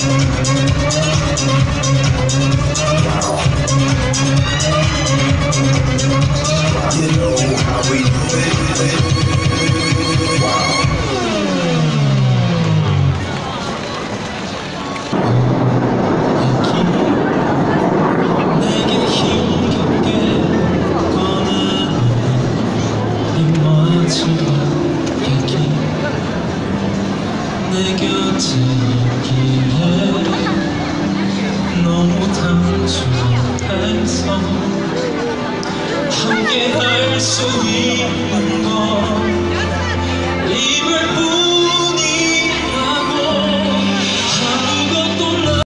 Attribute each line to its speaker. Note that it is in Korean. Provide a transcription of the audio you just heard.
Speaker 1: You know how we do it. Wow.
Speaker 2: 내게 힘겹게 꺼내는 이 마지막 얘기 내 곁에 있기에 너무 단순해서